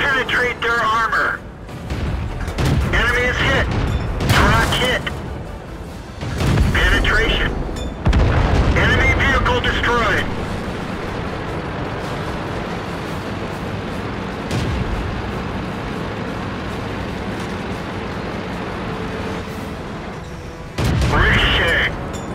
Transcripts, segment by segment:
penetrate their armor. Enemy is hit. Track hit. Penetration. Enemy vehicle destroyed. Ricochet.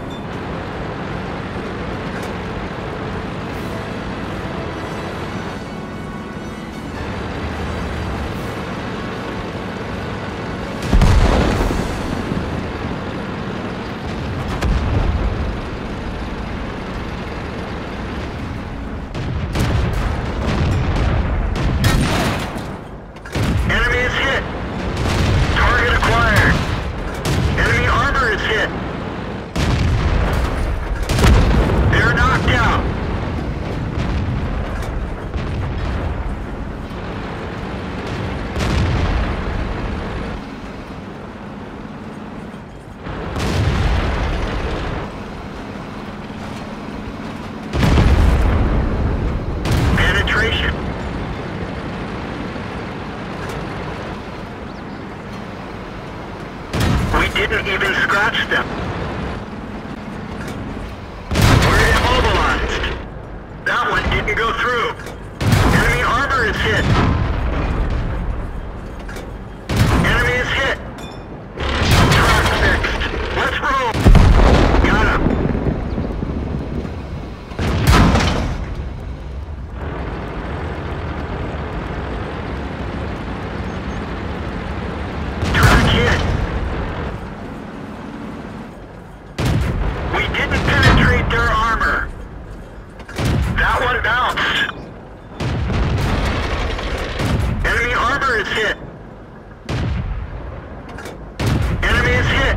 Didn't even scratch them. We're immobilized. That one didn't go through. Enemy armor is hit. Enemy is hit. Track fixed. Let's roll. Got him. Track hit. Didn't penetrate their armor. That one bounced. Enemy armor is hit. Enemy is hit.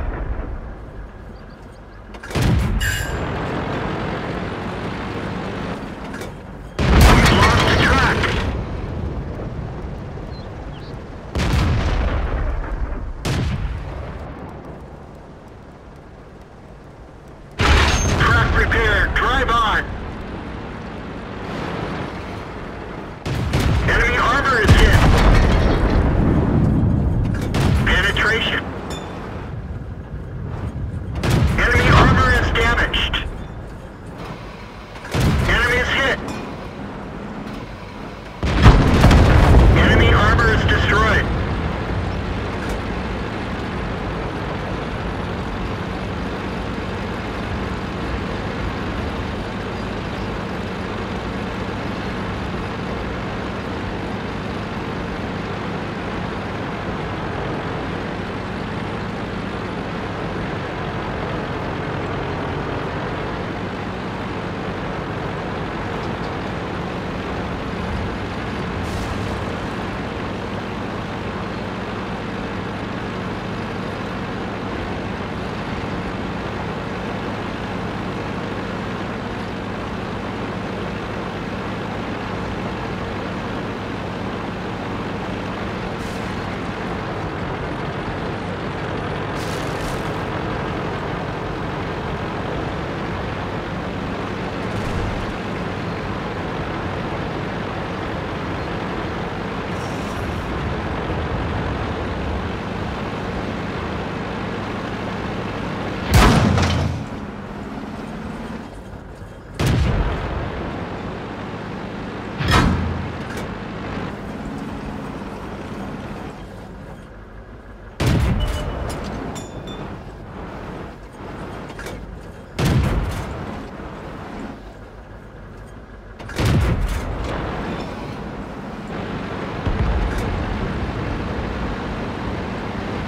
We've lost track. Prepared. Drive on. Enemy armor is hit. Penetration. Enemy armor is damaged. Enemy is hit. Enemy armor is destroyed.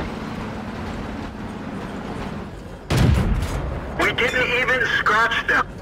We didn't even scratch them.